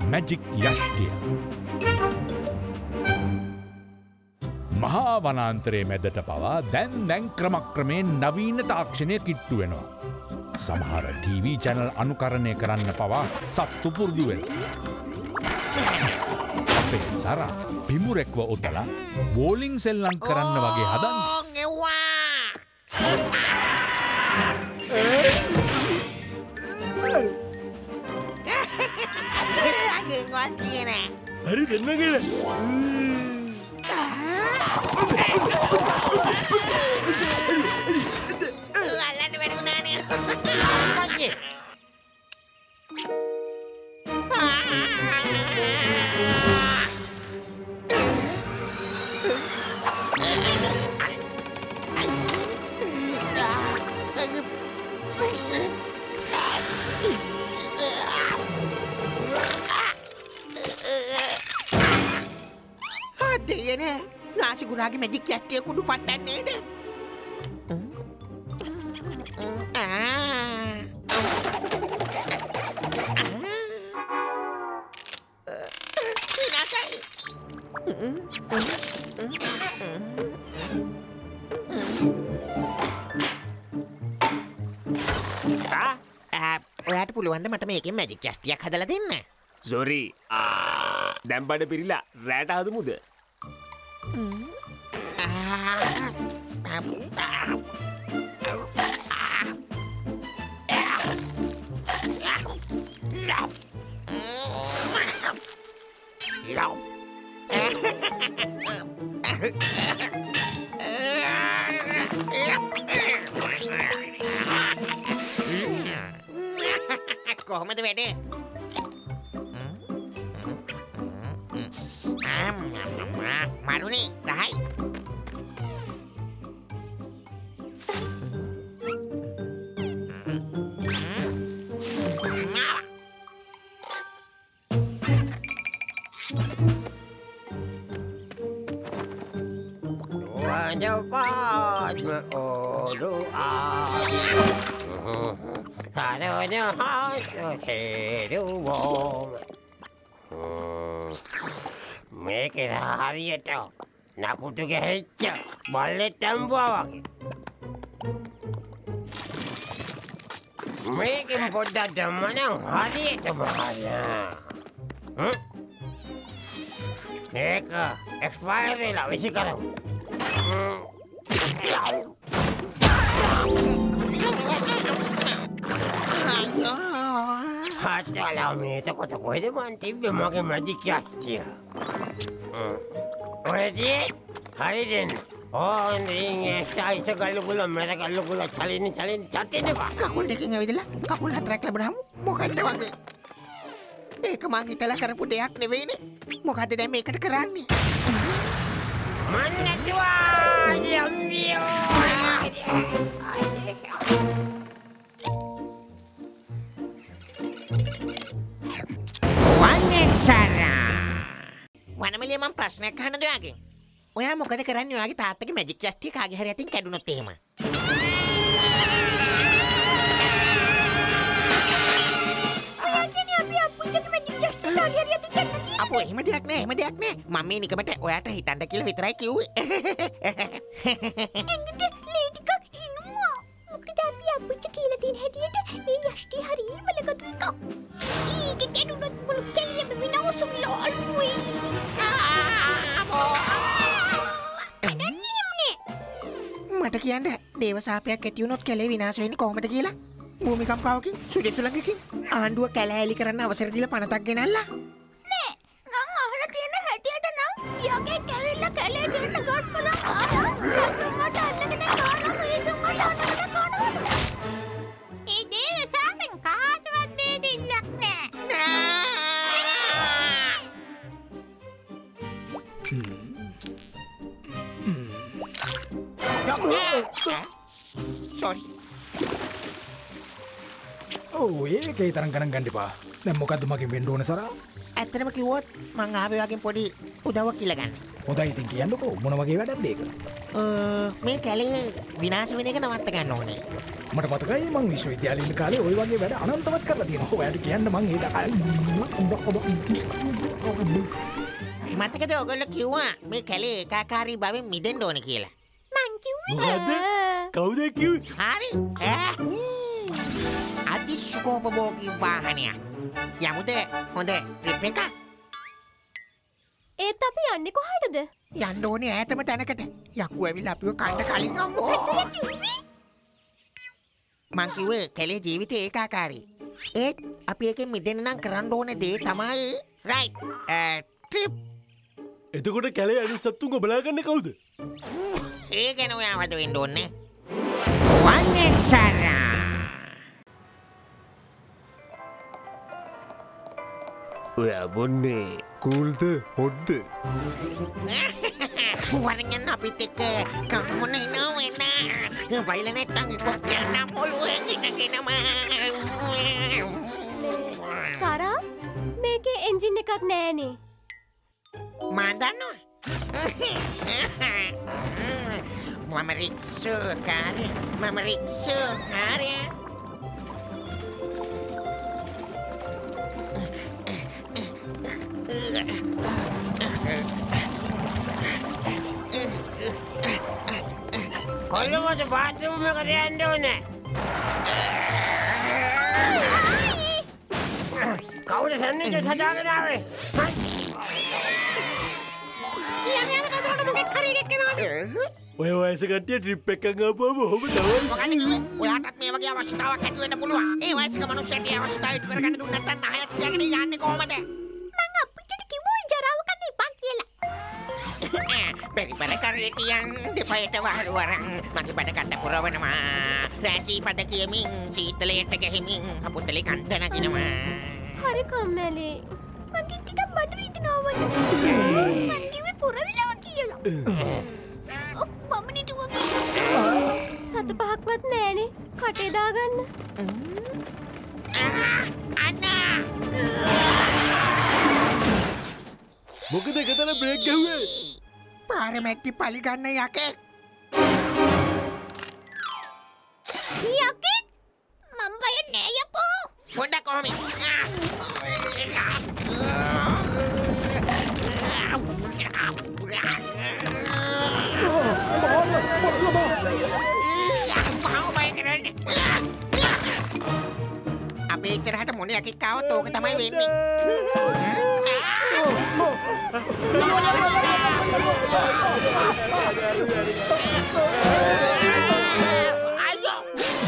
Magic යෂ්ටිය. මහා වනාන්තරයේ මැදට පවා දැන් ක්‍රමක්‍රමයෙන් නවීන තාක්ෂණය කිට්ටු වෙනවා. සමහර TV චැනල් අනුකරණය කරන්න පවා සත්තු පුරුදු වෙනවා. අපේ සරා පිමුරෙක්ව ඔතලා බෝලිං සෙල්ලම් කරන්න වගේ හදන්න. හරි දෙන්න කියලා. අල්ලන්න වැටුණානේ. දෙයනේ නාසිකුරාගේ මැජික් යෂ්ටිය කුඩු පට්ටන්නේද? ඔයාට පුළුවන්ද මට මේකෙන් මැජික් යෂ්ටියක් හදලා දෙන්න? සොරි දැන් බඩ පිරිලා රෑට හදමුද? කොහොමද වැඩේ? මරුනේ රහයි. මේකේ හරියට නකුටු ගහච්ච බල්ලෙක් තැම්බුවා වගේ. මේකෙන් පොඩ්ඩක් දැම්මනම් හරියටම හරියා. මේක එක්ස්පයර් වෙලා විසි කරමු. හතලා මේක කොට කොහෙද මන් තිබ්බේ මගේ මැජික් යෂ්ටිය. ඔයදී හරි දෙන්න. ඕන් රින් එක්සයිස් ගල්ලු ගුල මෙර ගල්ලු ගුල චලින් චටිනවා. කකුල් දෙකෙන් ඇවිදලා කකුල් හතරක් ලැබුණාම මොකද්ද වගේ? ඒක මං හිතලා කරපු දෙයක් නෙවෙයිනේ. මොකද්ද දැන් මේකට කරන්නේ? මන් නැතුවා යම්වියෝ. වනමලිය මම ප්‍රශ්නයක් අහන්නද ඔයාගෙන්? ඔයා මොකද කරන්නේ ඔයාගේ තාත්තගේ මැජික් යෂ්ටිය කාගේ හරි අතින් කැඩුනොත් එහෙම? ඔයා කියන්නේ අපි අප්පුච්චගේ මැජික් යෂ්ටිය කාගේ හරි අතින් කැඩුණා කියලා? අපෝ එහෙම දෙයක් නෑ මම මේ නිකමට ඔයාට හිතන්න කියලා විතරයි කිව්වේ. එංගිට ලී ටිකක් ඉන්නවා. මොකද අපි අප්පුච්ච කියලා තියෙන හැටියට මේ යෂ්ටිය හරි බලගතු එකක්. ඒක කැඩුනොත් මුළු කෙලියම විනාශ වෙලා අල්ලුයි. මට කියන්න දේව සාපයක් ඇති වුණොත් කැලේ විනාශ වෙන්නේ කොහොමද කියලා? භූමිකම්පාවකින් සුඩිසුලඟකින් ආණ්ඩුව කැලෑ එලි කරන්න අවසර දීලා පනතක් ගෙනල්ලා? නෑ මං අහලා තියෙන හැටියට නම් යගේ කැවිල්ලා කැලේ දෙන්න ගොඩපලක් ආවා. මට අල්ලගෙන ගානවා මිනිසුන්ට අල්ලගෙන ගානවා. ඒ දේව සාපෙන් කාටවත් බේදිල්ලක් නෑ. Sorry. ඒකේ තරම් ගණන් ගන්න එපා. දැන් මොකද්ද මගෙන් වෙන්න ඕන සරා? ඇත්තටම කිව්වොත් මං ආවේ වගේ පොඩි උදව්වක් කියලා ගන්න. හොඳයි ඉතින් කියන්නකෝ මොන වගේ වැඩක්ද ඒක? මේ කැලේ විනාශ වෙන එක නවත්ත ගන්න ඕනේ. මට මතකයි මං විශ්වවිද්‍යාලේ ඉන්න කාලේ ওই වගේ වැඩ අනන්තවත් කරලා තියෙනවා. ඔයාලට කියන්න මං ඒක මතකද ඔයගොල්ලෝ කිව්වා මේ කැලේ ඒකාකාරී බවෙන් මිදෙන්න ඕනේ කියලා. මං කිව්වේ කවුද කිව්වේ? හරි. අතිශුකෝපභෝගී වාහනයක්. යමුද හොඳ ට්‍රිප් එකක්? ඒත් අපි යන්නේ කොහටද? යන්න ඕනේ ඈතම තැනකට. යක්කු ඇවිල්ලා අපිව කන්න කලින් අම්මෝ. මං කිව්වේ කැලේ ජීවිතේ ඒකාකාරී. ඒත් අපි එකෙන් මිදෙන්න නම් කරන්න ඕනේ දේ තමයි රයිට් ට්‍රිප්. එතකොට කැලේ අනිත් සත්තුන්ව බලාගන්නේ කවුද? ඒ ගැන ඔයා වද වෙන්න ඕනේ. වන්නේසරා. ඔයා බොන්නේ කූල්ද හොද්ද? වරෙන් අපිත් එක්ක කම්මුනේ නෝවෙන්න. බයිල නැත්තම් කොක් යන්න පොළුවෙන් ඉඳගෙනම. සරා මේකේ එන්ජින් එකක් නෑනේ. මන් දන්නවා. මම රික්ෂාකාරය. කොල්ලමට බාත්රූම් එකට යන්න ඕනේ. කවුද සන්නිට සදාගෙන ආවේ? ඔය වයස කට්ටිය ට්‍රිප් එකක් ආපුවම ඔහොම තමයි. මොකද කිව්වේ? ඔයාටත් මේ වගේ අවස්ථාවක් ඇති වෙන්න පුළුවන්. ඒ වයසක මිනිස්සුන්ට ඒ අවස්ථාව ඉටු කරගන්න දුන්නේ නැත්නම් නහයක් තියාගෙන යන්නේ කොහමද? මං අප්පිට කිව්වා ජරාව කන්න එපා කියලා. බැරි බර කරේ තියන් දෙපයට වහරු වරන් මගේ බඩ කඩ පුරවනවා. රැසී පද කියමින් සීතලයට ගැහිමින් අපුතලේ කන්ද නගිනවා. හරි කම්මැලි. මගේ ටිකක් බඩ රිදෙනවා වගේ. මං කිව්වේ පුරවිලව කියලා. මම නිටුවා. සත පහක්වත් නෑනේ. කටේ දාගන්න. අන්නා. මොකද ගෙදර බ්‍රේක් ගැහුවේ? පාරමැට්ටි පලි ගන්න යකෙක්. යකෙක්? මම බය නෑ යකෝ. පොඩ්ඩක් කොහොමද? අපේ ඉස්සරහට මොන යකෙක් ආවොත් ඕක තමයි වෙන්නේ. අයියෝ.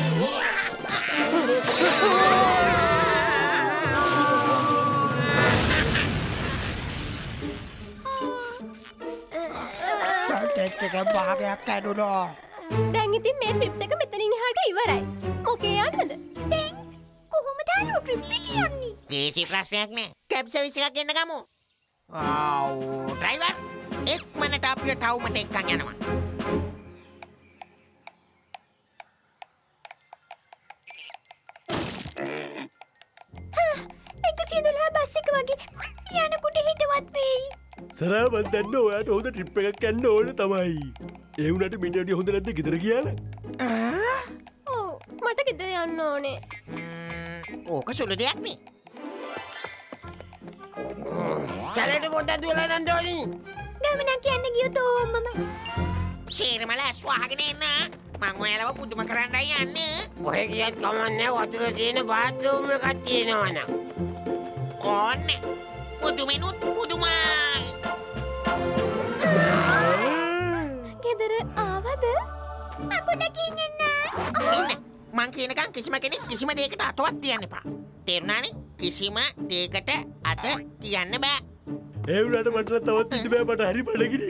සල්ටෙක් එක භාගයක් ඇදුණා. දැන් ඉතින් මේ ට්‍රිප් එක මෙතනින් එහාට ඉවරයි. මොකේ යන්නද? දැන් කොහොමද ආරෝ ට්‍රිප් එක යන්නේ? කිසි ප්‍රශ්නයක් නෑ. කැබ් සර්විස් එකක් ගෙන්න ගමු. ආව් ඩ්‍රයිවර් එක්මනට අපිව ටවුමට එක්කන් යනවා. බස් එක වගේ යනකොට හිටවත් වෙයි. සරා මන් දන්න ඔයාට හොඳ ට්‍රිප් එකක් යන්න ඕනේ තමයි. ඒ වුණාට මීට වැඩිය හොඳ නැද්ද ගෙදර ගියාලා? ඔව් මට ගෙදර යන්න ඕනේ. ඕක සුළු දෙයක් නේ. කැලේට පොඩ්ඩක් දුවලා යන්න ඕනි. ගමනක් යන්න ගියොත් ඕමම. ෂේරමල ස්වාහගෙන එන්න. මං ඔයාලව පුදුම කරන්නයි යන්නේ. කොහෙ ගියත් කමන්නේ වතුර තියෙන බාත්රූම් එකක් තියෙනවනම්. ඕන්නේ. පුදුමෙනුත් පුදුමයි. ගෙදර ආවද? අපුට කියෙන්න. එන්න. මං කියනකම් කිසිම කෙනෙක් කිසිම දෙයකට අතවත් තියන්න එපා. තේරුණානේ? කිසිම දෙයකට අත තියන්න බෑ. ඒ වුණාට මට තවත් ඉන්න බෑ මට හරි බඩගිනි.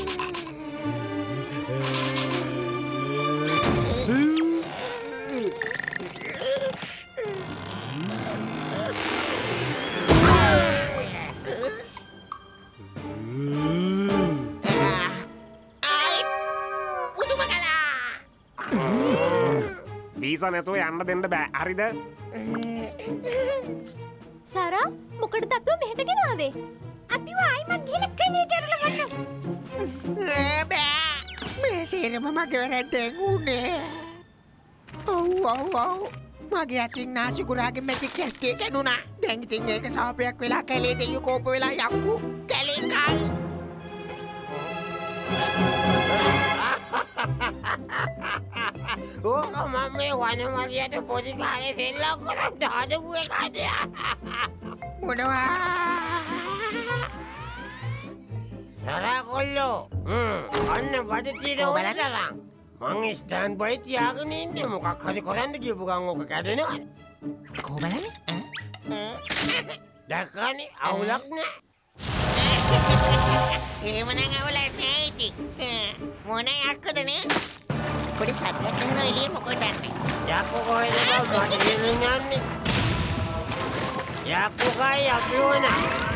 වීසා නැතුව යන්න දෙන්න බෑ. හරිද? සරා මොකටද අපිව මෙහෙට ගෙනාවේ? අපිව ආයිමත් ගිහලා කැලේට අරලා ගන්න. බෑ මේ සේරම මගේ වැරැද්දෙන් වුණේ. ඔව් මගේ අතින් නාසිකුරාගේ මැජික් කැස්ටේ කැඩුනා. දැන් ඉතින් ඒක සාපයක් වෙලා කැලේ දෙයියෝ කෝප වෙලා යක්කු කැලේ කයි. ඕක මම මේ වනමරියට පොඩි කාලේ සෙල්ලම් කරන්න හදපු එකද? මොනවා? සරකොල්ලෝ අන්න බඩ තියෙන ඕලතරම් මං ස්ටෑන්ඩ් බයි තියාගෙන ඉන්නේ මොකක් හරි කරන්න කියපු ගමන් ඕක කැඩෙනවා. කෝ බලන්නේ? දැක්කනේ අවුලක් නෑ. එහෙමනම් අවුලක් නෑ ඉතින්. මොන යක්කදනේ? පොඩි සත්‍යයක් කරන එළිය මොකද දන්නේ? යක්කෝ කොහෙද මට යන්නේ? යක්කෝ කයි අපි වුණා.